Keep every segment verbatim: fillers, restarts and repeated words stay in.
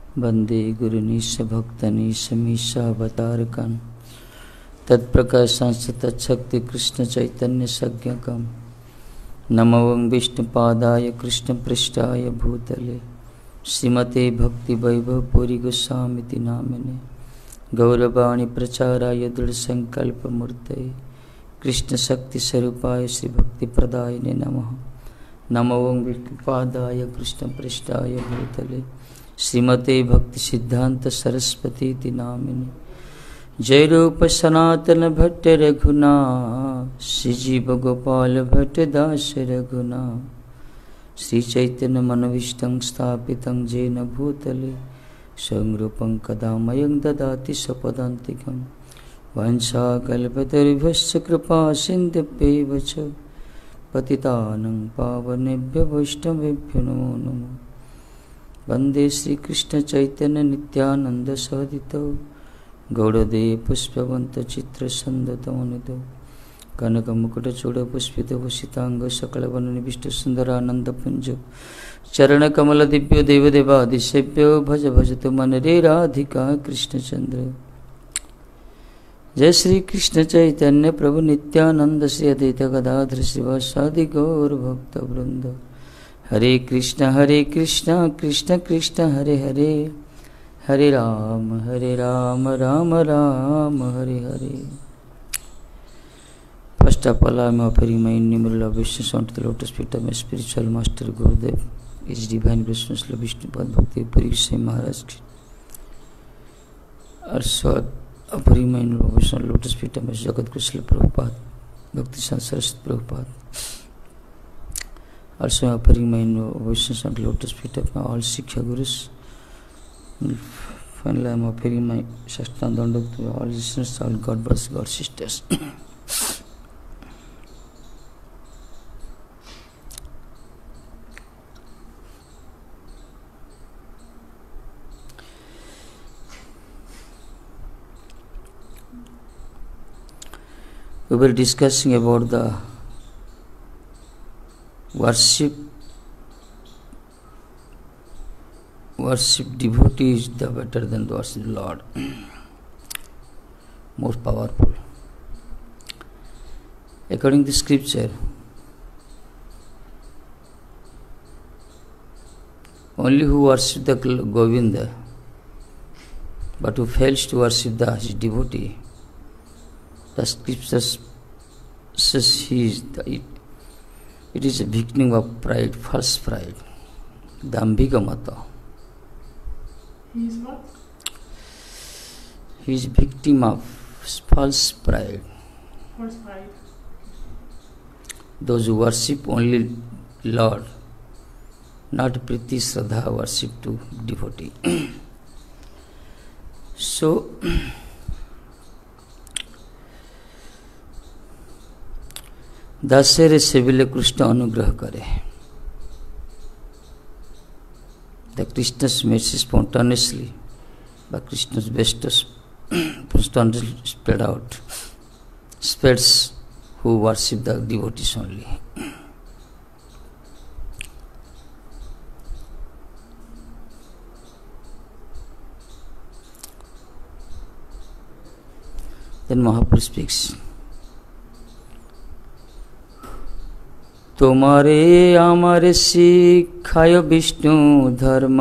वंदे गुरुनीश भक्तनीश मीशावतारकं तत्प्रकाशांश तत्शक्ति कृष्ण चैतन्य संज्ञकं नमो विष्णुपादाय कृष्णपृष्ठाय भूतले श्रीमते भक्ति वैभव पुरी गोस्वामी नामिने गौरवाणी प्रचाराय दृढ़ संकल्प मूर्तये कृष्ण शक्ति स्वरूपाय श्री भक्ति प्रदायिने नमः। नमो विष्णुपादाय कृष्णपृष्ठाय भूतले श्रीमते भक्ति सिद्धांत सरस्वती नामिने जय रूप सनातन भट्ट रघुना श्रीजीव गोपाल भट्ट दास रघुना श्री चैतन्य मनोविष्टं स्थापितं जेन भूतले संरूपं कदा मयं ददाति स्वपदान्तिकं वंशाकल्पतरुभ्यश्च कृपा सिन्धुभ्यैव च पतितानं पावनेभ्यो वैष्णवेभ्यो नमो नमः। वन्दे श्रीकृष्ण चैतन्य नित्यानंद सहोदितो गौड़देव पुष्पवंत चित्र संदतमनितो कनक मुकुट चूड़ पुष्पित भूषितांग सकलवन निविष्ट सुंदरानंद पुंज चरण कमल दिव्यो देवदेवादिसेव्यो भज भज तो मन रे राधिका कृष्णचंद्र। जय श्री कृष्ण चैतन्य प्रभु नित्यानंद श्री अद्वैत गदाधर श्रीवासादि गौर भक्त वृंद। Hare Krishna Hare Krishna Krishna Krishna Hare Hare Hare Ram Hare Ram Ram Ram Hare Hare. First of all, I am offering my innumerable obeisances unto the lotus feet of my spiritual master Gurudev, His Divine Grace Srila Vishnupad Bhakti Puri Goswami Maharaj. Also offering my innumerable obeisances on the lotus feet of my Jagat Guru Srila Prabhupada, Bhakti Saraswati Prabhupada. Also offering my innumerable obeisances on the lotus feet of my all Siksha Gurus. Finally, I am offering my Shashtang Dandak to all listeners, all God brothers, God sisters. We were discussing about the worship. Worship devotee is the better than the worship Lord, more powerful. According to scripture, only who worship the Govinda, but who fails to worship the his devotee, the scripture says he is the, it, it is a victim of pride, false pride, dambhika mata. He is what? He is victim of false pride. False pride. Those who worship only Lord, not priti shraddha worship to devotee. So, दासेरे सेविले कृष्ण अनुग्रह करे. The Krishna's mercy spontaneously, but Krishna's best spontaneously spread out, spreads who worship the devotees only. Then Mahaprabhu speaks. तुम्हारे आमारे शिखाय विष्णु धर्म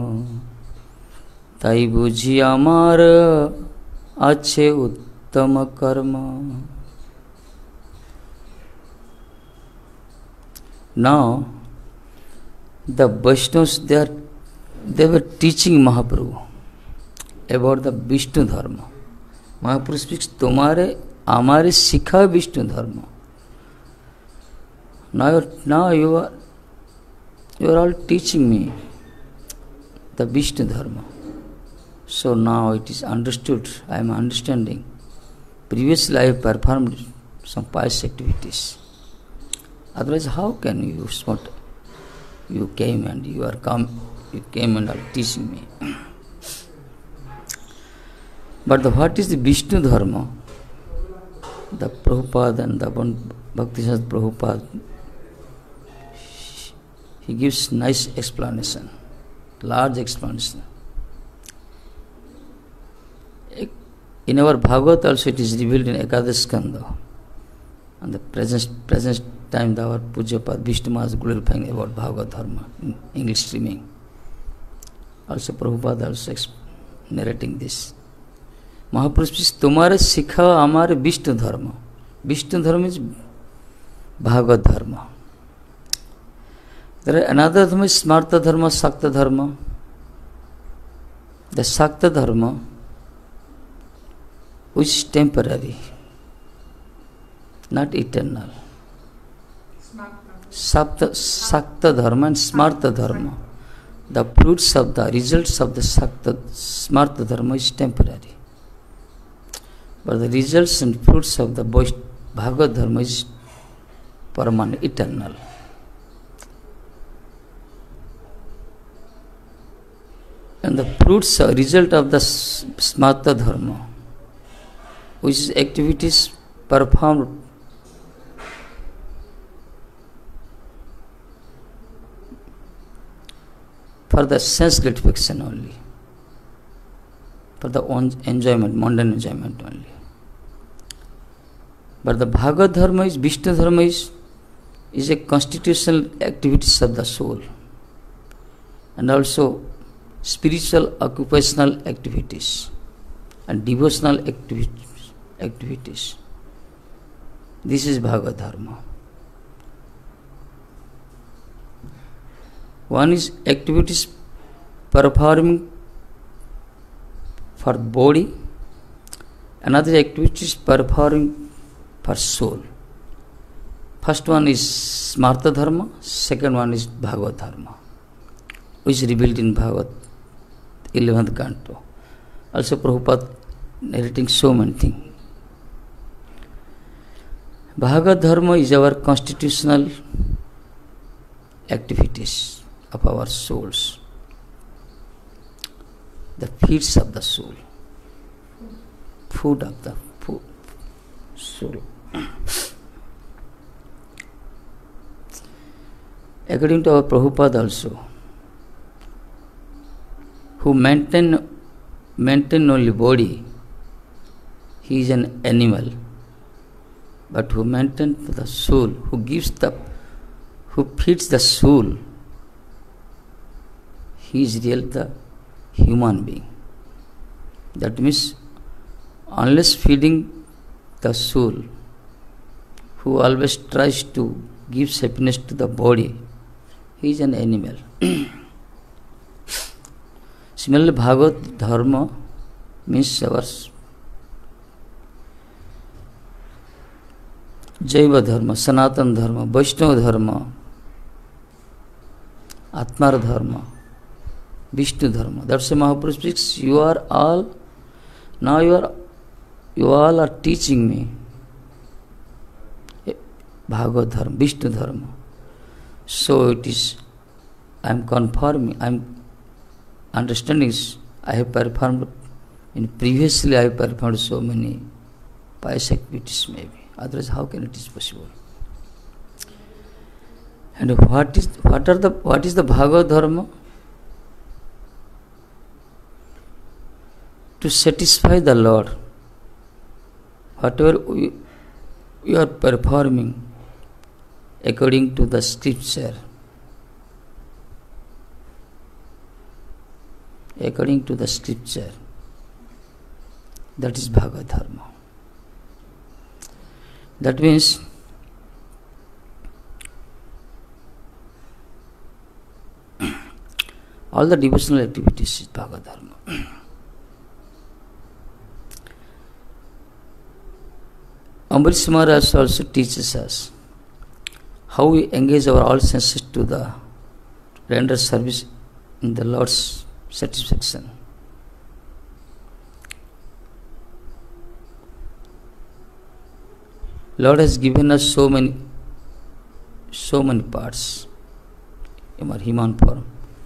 ताई बुझी आमार अच्छे उत्तम कर्म. Now the Vaishnavas, they are they were teaching Mahaprabhu about the Vishnu dharma. Mahaprabhu speaks, तुम्हारे आमारे शिखाय विष्णु धर्म. Now, now you are you are all teaching me the Vishnu dharma. So now it is understood. I am understanding. Previously I have performed some pious activities. Otherwise, how can you what you came and you are come you came and are teaching me? But the, what is the Vishnu dharma? The Prabhupada and the Bhakti-Siddhanta Prabhupada, he gives nice explanation, large explanation. In our Bhagavad also it is revealed in Ekadash Skanda. And the present, present time the our Pujapad Vishnu Maharaj is glorifying about Bhagavad Dharma in English streaming. Also Prabhupada also narrating this. Mahapurush says, तुम्हारे सिखा हमारे विष्णु धर्म. Vishnu Dharma is Bhagavad Dharma. There are another dharma is Smarta Dharma, Sakta Dharma. The Sakta Dharma, which is temporary, not eternal. Sapta, Sakta Dharma and Smarta Dharma. The fruits of the results of the Sakta, Smarta Dharma is temporary. But the results and fruits of the Bhagavad Dharma is permanent, eternal. And the fruits are result of the Smarta Dharma, which is activities performed for the sense gratification only, for the enjoyment, mundane enjoyment only. But the Bhagavad Dharma is, Vishnu Dharma is, is a constitutional activities of the soul, and also spiritual occupational activities and devotional activities. activities. This is Bhagavad Dharma. One is activities performing for body, another activities performing for soul. First one is Smarta Dharma, second one is Bhagavad Dharma, which is revealed in Bhagavad eleventh canto. Also Prabhupada narrating so many things. Bhagavad Dharma is our constitutional activities of our souls, the feeds of the soul, food of the food, soul. According to our Prabhupada also, who maintain maintain only body, he is an animal. But who maintains the soul, who gives the, who feeds the soul, he is really the human being. That means, unless feeding the soul, who always tries to give happiness to the body, he is an animal. Similarly, Bhagavad Dharma means our Jaiva Dharma, Sanatana Dharma, Vaishnava Dharma, Atmar Dharma, Vishnu Dharma. That's why Mahaprabhu speaks, you are all, now you are, you all are teaching me Bhagavad Dharma, Vishnu Dharma. So it is, I am conforming, I am understanding, I have performed, in previously I have performed so many pious activities maybe. Otherwise, how can it is possible? And what is what are the what is the Bhagavad Dharma? To satisfy the Lord, whatever we, we are performing according to the scripture, according to the scripture, that is Bhagavad Dharma. That means all the devotional activities is Bhagavad Dharma. Ambarish Maharaj also teaches us how we engage our all senses to the render service in the Lord's satisfaction. Lord has given us so many, so many parts in our human form.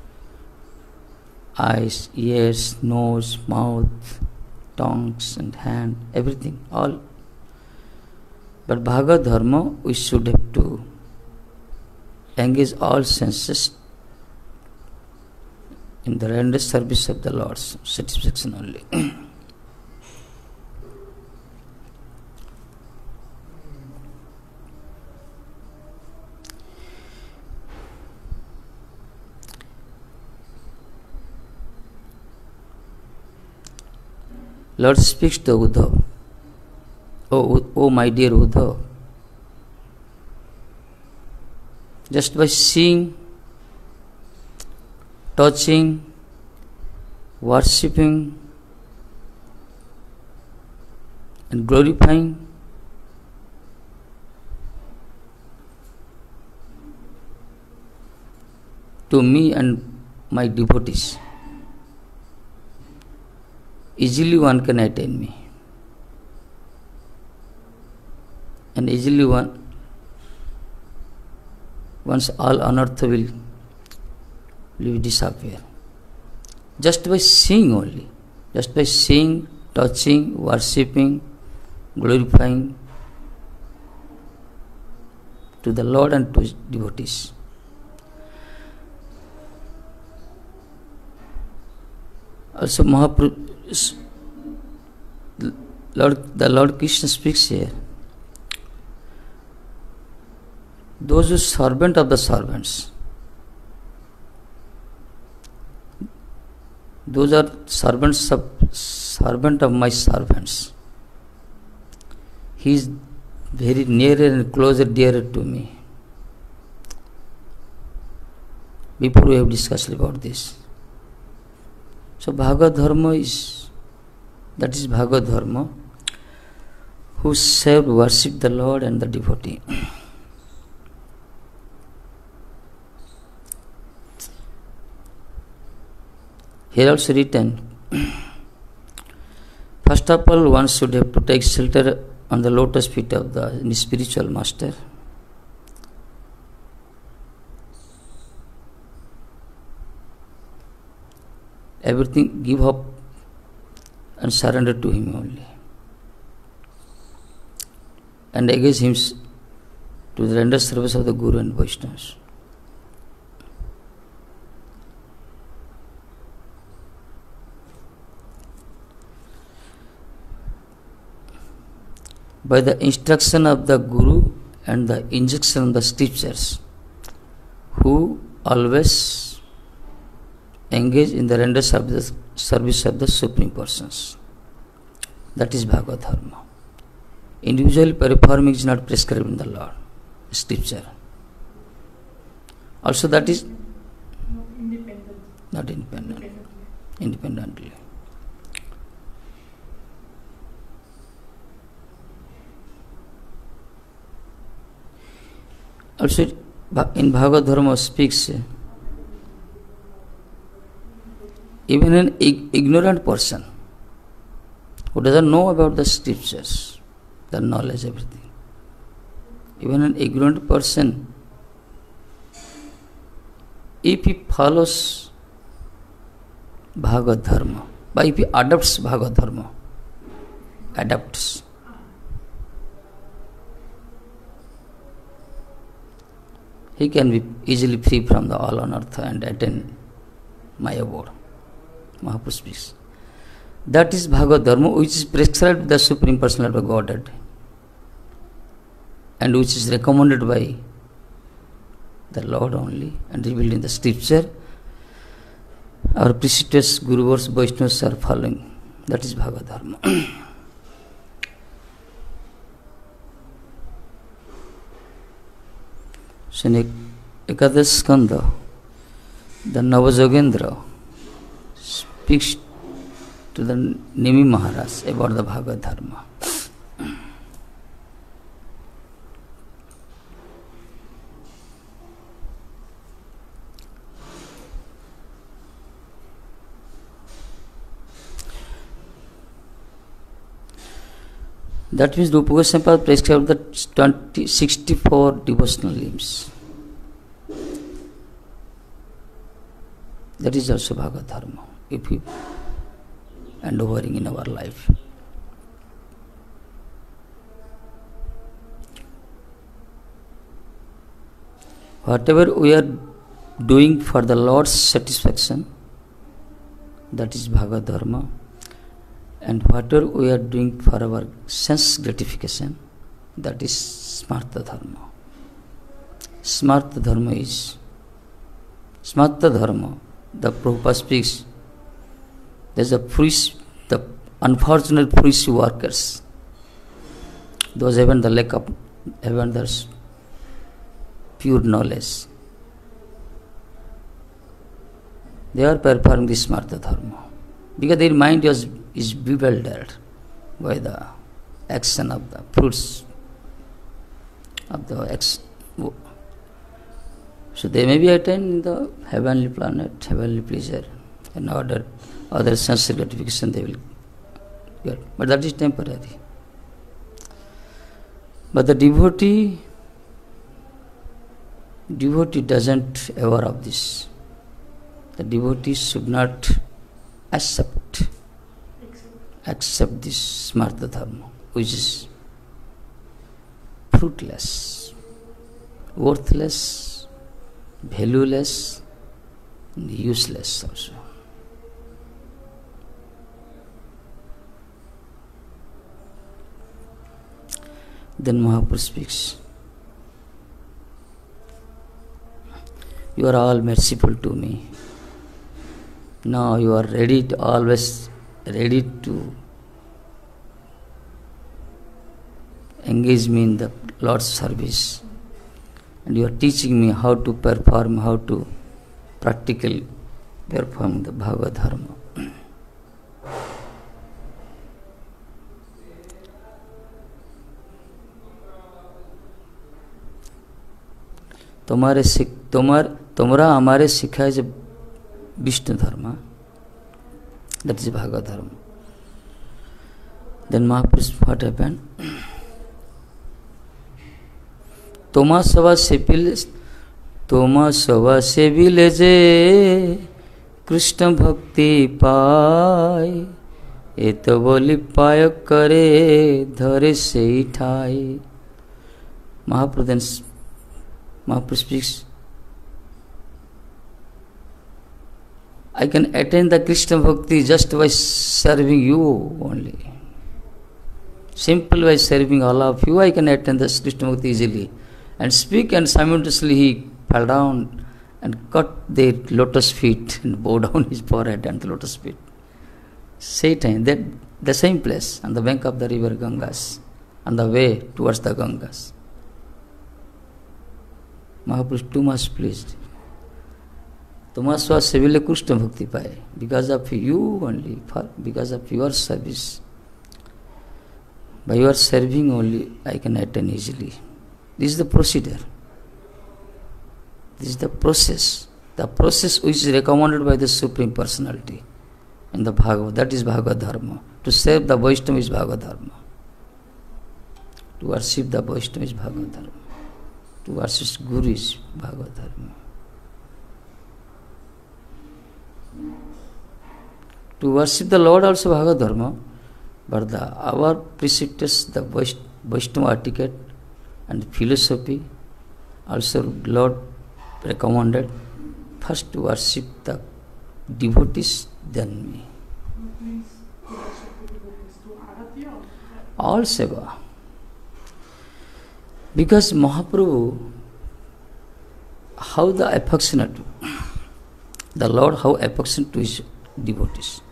Eyes, ears, nose, mouth, tongues and hand, everything, all. But Bhagavad Dharma, we should have to engage all senses in the render service of the Lord's satisfaction only. Lord speaks to Uddhav. Oh, oh my dear Uddhav, just by seeing, touching, worshipping, and glorifying, to me and my devotees, easily one can attain me. And easily one, once all anartha will, will disappear. Just by seeing only, just by seeing, touching, worshipping, glorifying to the Lord and to His devotees. Also, Mahaprabhu, Lord, the Lord Krishna speaks here. Those who are servant of the servants, those are servants of servant of my servants. He is very nearer and closer, dearer to me. Before we have discussed about this. So Bhagavad Dharma is, that is Bhagavad Dharma, who serve, worship the Lord and the devotee. Here also written, first of all, one should have to take shelter on the lotus feet of the spiritual master. Everything give up and surrender to him only. And engage him to the render service of the Guru and Vaishnavas. By the instruction of the Guru and the injunction of the scriptures, who always engage in the render service, service of the Supreme Persons. That is Bhagavad Dharma. Individually performing is not prescribed in the law, scripture. Also that is Not independent. not independent, Independently. independently. Also in Bhagavad Dharma speaks, even an ignorant person who doesn't know about the scriptures, the knowledge, everything, even an ignorant person, if he follows Bhagavad Dharma, but if he adopts Bhagavad Dharma, adapts, he can be easily free from the all anartha and attain my abode. Mahaprabhu speaks. That is Bhagavad Dharma, which is prescribed by the Supreme Personality of Godhead and which is recommended by the Lord only and revealed in the scripture. Our precious Gurus, Vaishnavas are following. That is Bhagavad Dharma. So in Ekadash Skanda, the Navajogendra speaks to the Nimi Maharaj about the Bhagavad Dharma. That means Rupa Goswami Prabhupada prescribed the twenty, sixty-four devotional hymns. That is also Bhagavad Dharma, if we and overing in our life. Whatever we are doing for the Lord's satisfaction, that is Bhagavad Dharma. And whatever we are doing for our sense gratification, that is Smartha Dharma. Smartha Dharma is Smartha Dharma. The Prabhupada speaks, there is a free, the unfortunate foolish workers, those having the lack of, having the pure knowledge, they are performing this smarta dharma because their mind is, is bewildered by the action of the fruits of the action. So they may be attained in the heavenly planet, heavenly pleasure, and other other sensory gratification they will get. But that is temporary. But the devotee, devotee doesn't aware of this. The devotee should not accept, accept this smarta dharma, which is fruitless, worthless, valueless, and useless also. Then Mahaprabhu speaks, you are all merciful to me. Now you are ready to always ready to engage me in the Lord's service. And you are teaching me how to perform, how to practically perform the Bhagavad Dharma. तुम्हारे सिख तुम्हार तुम्हारा हमारे सिखाए जो विष्णु धर्म, that is Bhagavad Dharma. Then Mahaprabhu, what happened? तोमा सवा से पिले तोमा सवा से भी ले जे कृष्ण भक्ति पाए ये तो बोली पाय करे धरे से ही ठाए. Mahaprabhu then Mahaprabhu speaks, I can attain the Krishna Bhakti just by serving you only. Simple by serving all of you, I can attain the Krishna Bhakti easily. And speak, and simultaneously he fell down and cut their lotus feet and bowed down his forehead and the lotus feet. Same time, that the same place, on the bank of the river Gangas, on the way towards the Gangas. Mahaprabhu is too much pleased. Tumaswa Sevile Krishna Bhakti Pai. Because of you only, for, because of your service. By your serving only, I can attain easily. This is the procedure. This is the process. The process which is recommended by the Supreme Personality in the Bhagavad. That is Bhagavad Dharma. To serve the Vaishnava is Bhagavad Dharma. To worship the Vaishnava is Bhagavad Dharma. To worship Guru is Bhagavad Dharma. To worship the Lord also Bhagavad Dharma, but the our preceptors, the Vaishnava etiquette and philosophy, also Lord recommended first to worship the devotees, then me. All seva. Because Mahaprabhu, how the affectionate, the Lord how affectionate to his devotees.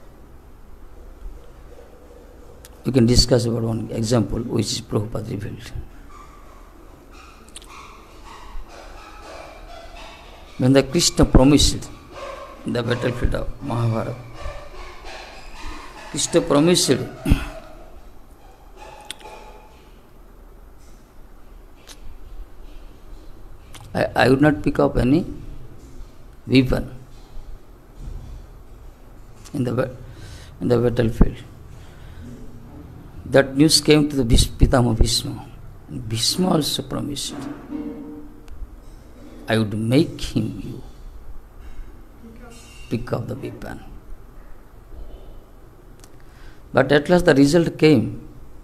We can discuss about one example which is Prabhupada revealed. When the Krishna promised in the battlefield of Mahabharata, Krishna promised I, I would not pick up any weapon in the in the battlefield. That news came to the Pitama Bhishma. Bhishma also promised, I would make him you pick up the weapon. But at last the result came.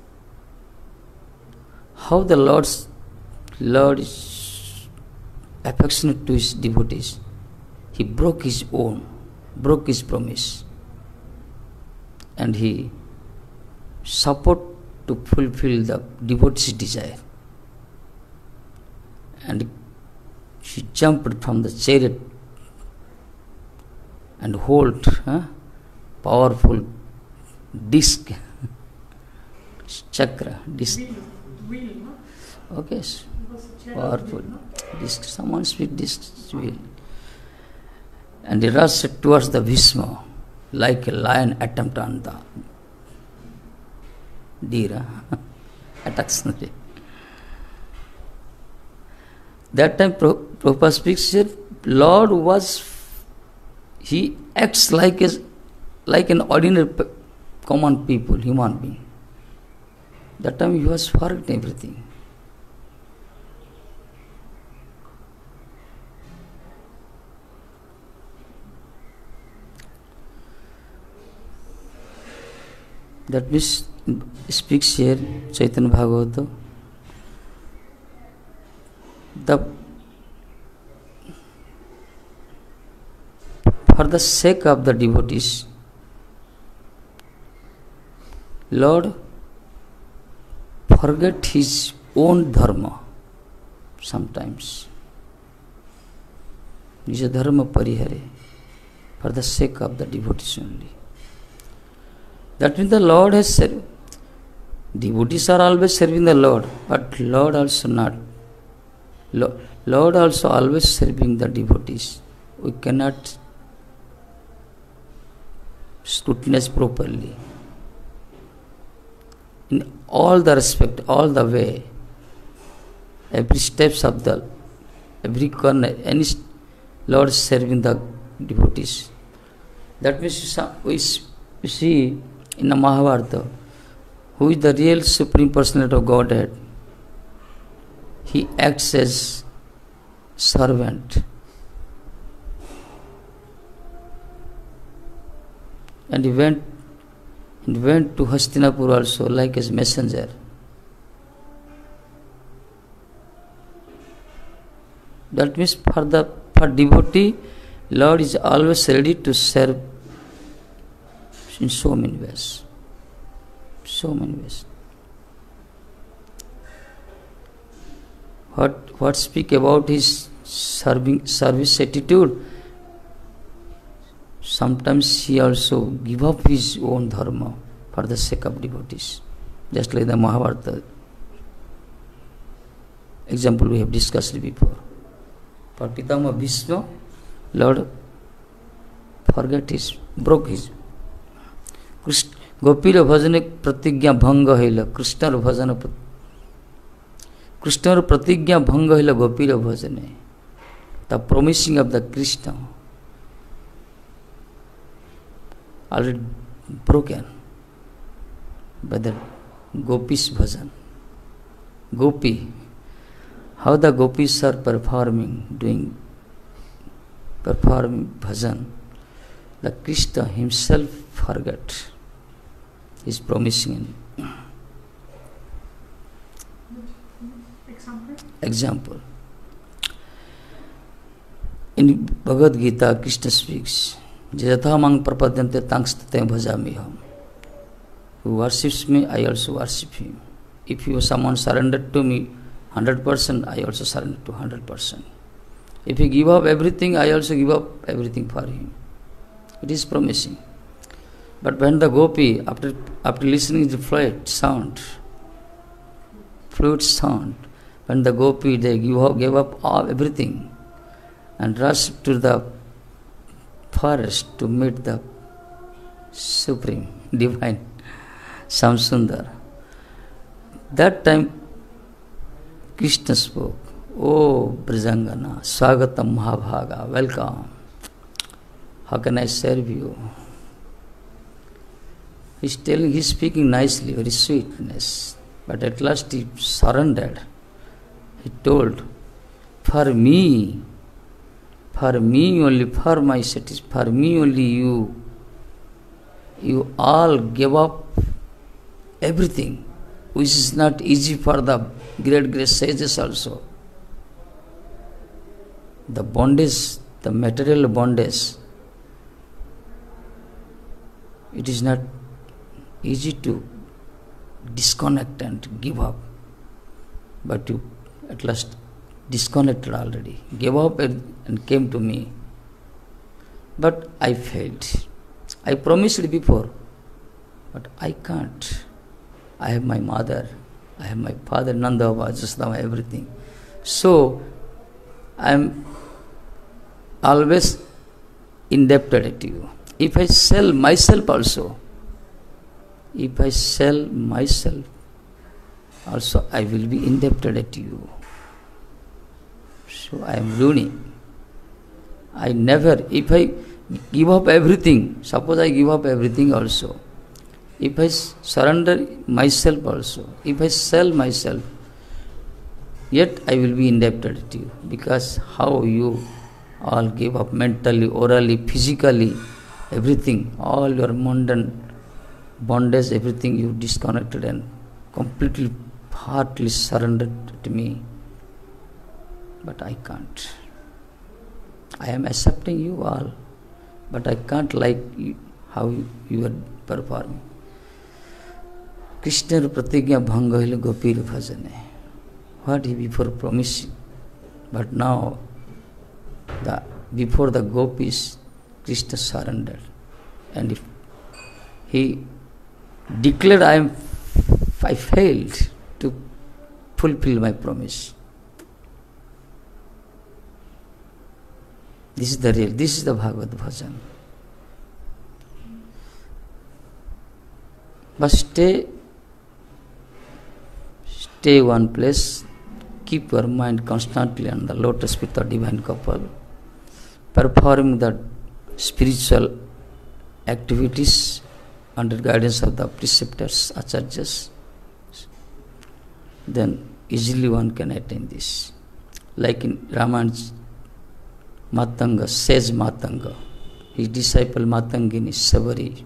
How the Lord's Lord is affectionate to his devotees. He broke his own, broke his promise. And he support to fulfill the devotee's desire. And she jumped from the chariot and hold huh, powerful disc, chakra, disc. Wheel, wheel, no? Okay, It was a chair powerful. wheel, no? Disc, someone speak disc wheel. And he rushed towards the Bhishma like a lion attempt on the deer. Huh? Attacks. That time Prabhupada speaks here, Lord was, he acts like a, like an ordinary common people, human being. That time he was forgetting everything. That means speaks here Chaitanya Bhagavata. The for the sake of the devotees, Lord forget his own dharma sometimes. Nija dharma parihare, for the sake of the devotees only. That means the Lord has served. Devotees are always serving the Lord, but Lord also not. Lord also always serving the devotees. We cannot scrutinize properly. In all the respect, all the way, every steps of the, every corner, any Lord serving the devotees. That means we see in the Mahabharata, who is the real Supreme Personality of Godhead. He acts as servant. And he went, he went to Hastinapur also like his messenger. That means for the for devotee, Lord is always ready to serve in so many ways. So many ways. What what speak about his serving service attitude? Sometimes he also give up his own dharma for the sake of devotees. Just like the Mahabharata example we have discussed before. For Pitama Bhishma, Lord forget his, broke his. गोपीर भजन प्रतिज्ञा भंग हईल कृष्णर भजन कृष्णर प्रतिज्ञा भंग हईल गोपीर भजने the promising of the Krishna already broken by the gopis bhajan. Gopi, how the gopis are performing, doing, performing bhajan, the Krishna himself forgot. Is promising. Example? Example. In Bhagavad Gita, Krishna speaks, Jayatha mang prapadyante tangstate bhajamiham. Who worships me, I also worship him. If you someone surrendered to me one hundred percent, I also surrender to one hundred percent. If he give up everything, I also give up everything for him. It is promising. But when the gopi, after after listening to the flute sound, flute sound, when the gopi they give up, gave up all everything and rushed to the forest to meet the supreme, divine Samsundar. That time Krishna spoke, "Oh Brijangana, Swagatam Mahabhaga, welcome. How can I serve you?" He's telling, he's speaking nicely, very sweetness. But at last he surrendered. He told, for me, for me only, for my satisfaction, for me only you, you all gave up everything, which is not easy for the great, great sages also. The bondage, the material bondage, it is not easy to disconnect and give up, but you at last disconnected already, gave up and came to me. But I failed. I promised before, But I can't. I have my mother, I have my father, Nanda, Jasodama, everything. So I am always indebted to you. If I sell myself also, if I sell myself also, I will be indebted to you. So I am ruining. I never, if I give up everything, suppose I give up everything also, if I surrender myself also, if I sell myself, yet I will be indebted to you, because how you all give up mentally, orally, physically, everything, all your mundane bondage, everything you disconnected and completely, heartily surrendered to me. But I can't. I am accepting you all, but I can't like you, how you, you are performing. Krishna pratigya bhanga hile gopir bhajane. What he before promised, but now the before the gopis, Krishna surrendered, and if he declared, I am, I failed to fulfill my promise. This is the real, this is the Bhagavad Bhajan. But stay, stay one place, keep your mind constantly on the lotus feet of divine couple, performing the spiritual activities under guidance of the preceptors, acharyas, then easily one can attain this. Like in Ramayana, Matanga, sage Matanga, his disciple Matangini, Sabari.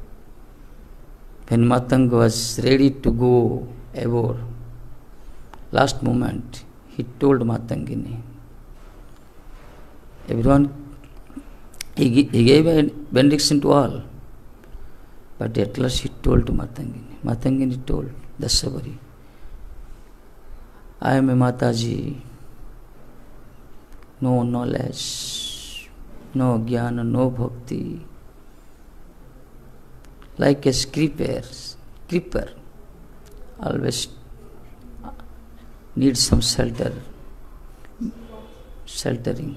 When Matanga was ready to go abroad, last moment, he told Matangini. Everyone, he, he gave a benediction to all. But at last he told to Matangini. Matangini told the Sabari, I am a Mataji, no knowledge, no jnana, no bhakti. Like a creeper, creeper always needs some shelter, sheltering.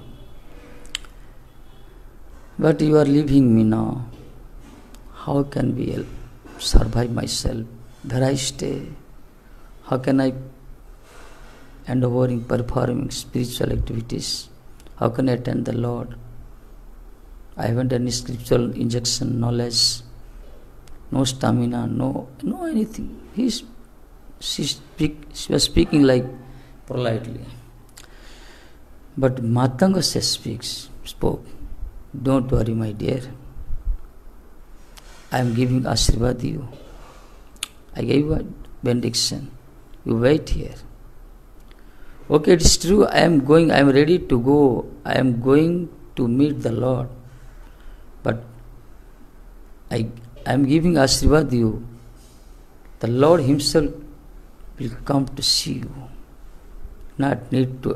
But you are leaving me now. How can we survive myself? Where I stay? How can I endeavoring performing spiritual activities? How can I attend the Lord? I haven't any spiritual injection, knowledge, no stamina, no no anything. He's she speak she was speaking like politely. But Matanga says speaks spoke. Don't worry, my dear. I am giving Ashirvad to you. I gave you a benediction. You wait here. Okay, it is true. I am going, I am ready to go. I am going to meet the Lord. But I, I am giving Ashirvad to you. The Lord Himself will come to see you. Not need to,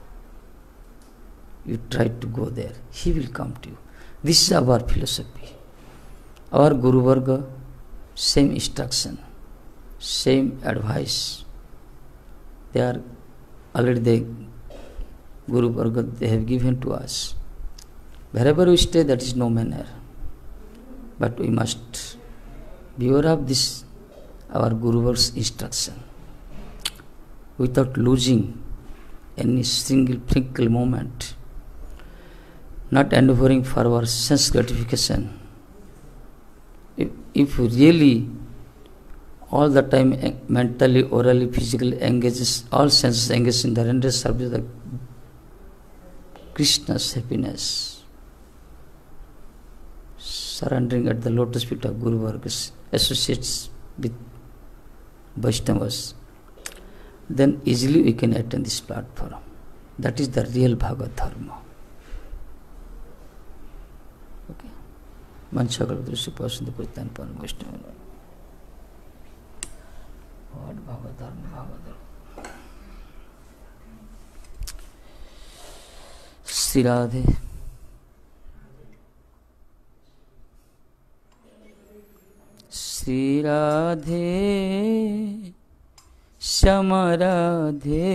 you try to go there. He will come to you. This is our philosophy. Our Guru Varga, same instruction, same advice. They are already the Guru Varga they have given to us. Wherever we stay, that is no manner. But we must beware of this, our Guru Varga's instruction, without losing any single single moment, not endeavoring for our sense gratification. If, if really all the time mentally, orally, physically engages, all senses engaged in the rendering service of Krishna's happiness, surrendering at the lotus feet of Guru Vargas, associates with Vaishnavas, then easily we can attain this platform. That is the real Bhagavad Dharma. Okay. Manchakal Drishya Pasunda Puritan Pan Vaishnava. What Bhagavad Dharma, Bhagavad Dharma. Sri Radhe. Shri Radhe Shyama Radhe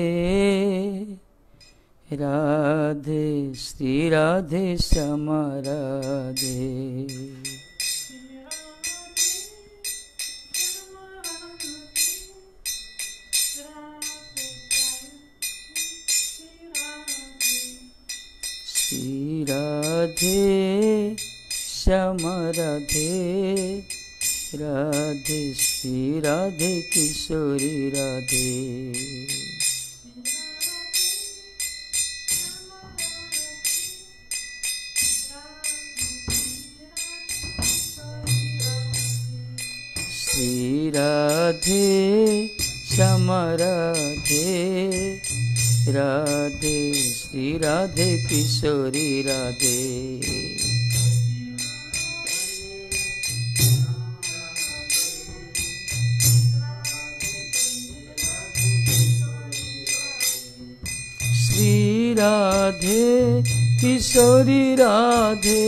Radhe Shri Radhe Shyama Radhe Shri Radhe Shyama Radhe Radhe Shri Radhe Kishori Radhe Shri Radhe Shyama Radhe Radhe Shri Radhe Kishori Radhe Shri Radhe Kishori Radhe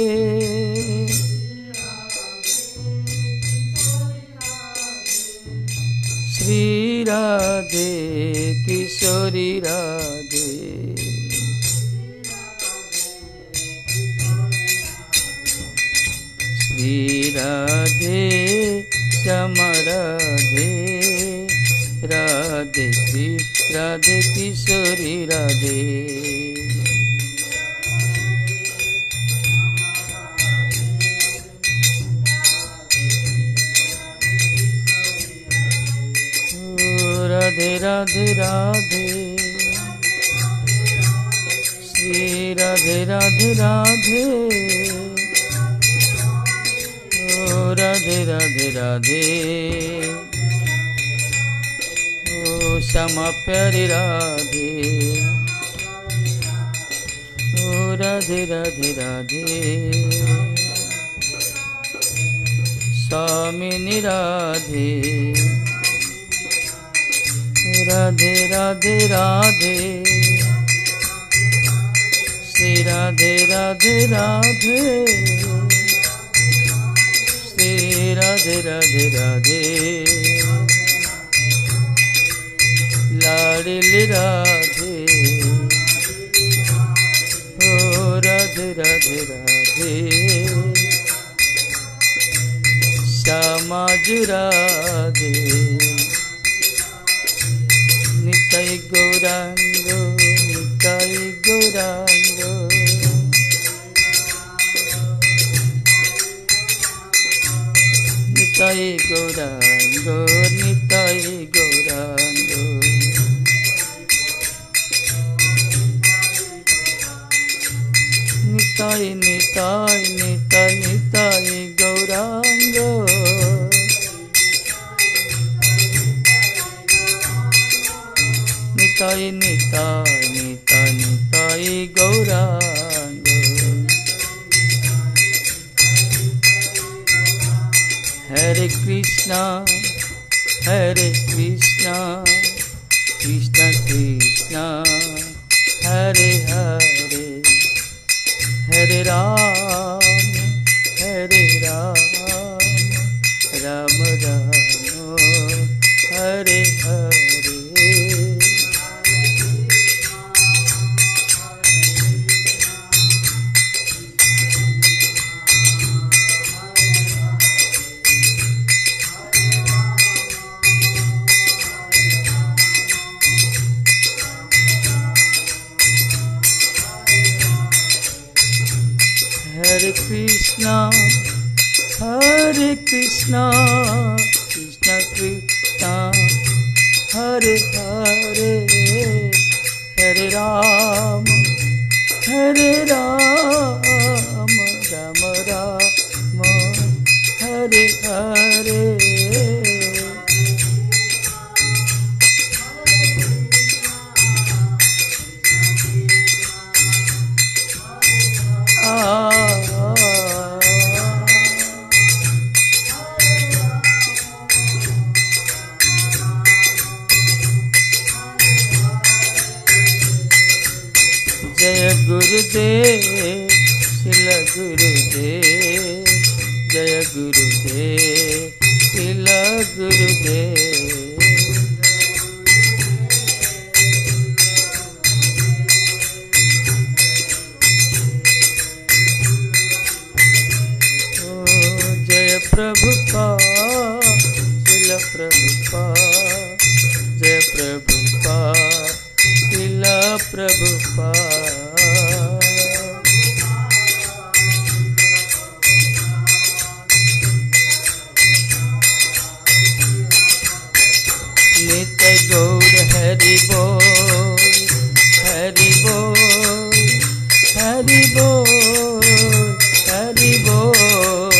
Shri Radhe Kishori Radhe Shri Radhe Shyama Radhe Radhe Shri Radhe Kishori Radhe Radhe Radhe Radhe Shri Radhe Radhe Radhe ओ राधे राधे राधे ओ श्यामा प्यारी राधे ओ राधे राधे राधे स्वामिनी राधे राधे राधे राधे श्री राधे राधे राधे श्री राधे राधे राधे लाडली राधे ओ राधे राधे राधे श्यामाजु राधे निताई गौरांगो निताई गौरांगो निताई गौरांगो निताई गौरांगो निताई निताई निताई निताई गौरांगो निताई निताई निताई निताई गौरांग हरे कृष्णा हरे कृष्णा कृष्णा कृष्णा हरे हरे हरे राम हरे राम राम राम हरे हरे Hare Krishna, Hare Krishna, Krishna Krishna, Hare Hare, Hare Ram, Hare Ram, Ram Ram, Hare Hare. जय गुरुदेव शिल गुरुदेव जय गुरुदेव शिल गुरुदेव। ओ जय प्रभुपाद, श्रील प्रभुपाद, जय प्रभुपाद, श्रील प्रभुपाद। नित्य गौर हरि बोल, हरि बोल, हरि बोल, हरि बोल।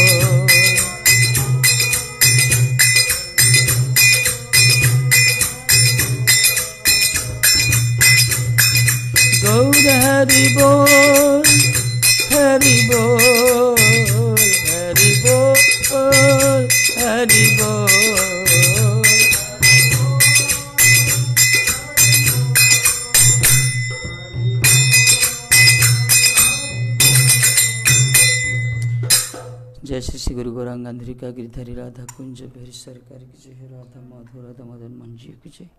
गौर हरि बोल, हरि बोल, हरि बोल, हरि बोल। जय श्री श्री गुरु गौरांग आंध्रिका गिरधारी राधा कुंज बिहारी सरकार की जय। राधा माधव राधा मदन मोहन जी की जय।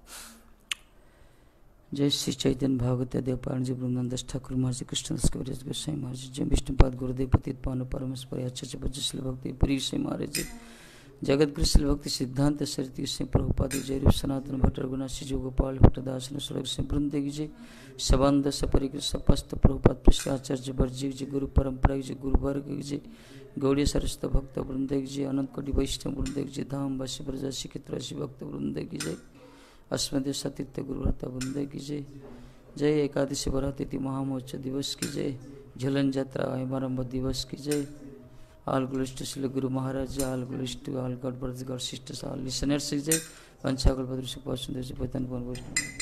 जय श्री चैतन्य भागवत देवपाल जी, ब्रह्मानंद ठाकुर महाराज, कृष्णदास कविराज गोसाई महाराज, जय विष्णुपाद गुरुदेव पतित पावन परमेश्वर आचार्य बज्रश्री भक्ति पुरी से महाराज जी, जगत गुरु श्री भक्ति सिद्धांत सरती से प्रभुपाद जय। रूप सनातन भट्ट रघुनाथ जी गोपाल भट्टदास स्वर्ग से वृंद की जय। सबंध सपरिकृत सपस्त प्रभुपाद पृष्ठ आचार्य वर्जी जी, गुरु परंपरा जी, गुरु वर्ग की जय। गौड़ी सरस्वत भक्त वृंद की जय। अनंत कोटि वैष्णव वृंद की जय। धाम वासी प्रजासी क्षेत्रवासी भक्त वृंद की जय। अस्मदे सतीर्थ गुरुव्रत वृंद की जय। जय एकादशी वरातिथि महामोर्चा दिवस की जय। झूलन यात्रा आरंभ दिवस की जय। All glories to Srila Guru Maharaj, all glories to all God brothers, God sisters, all listeners की जय। पंचाकल्पतरुषि पौष पतन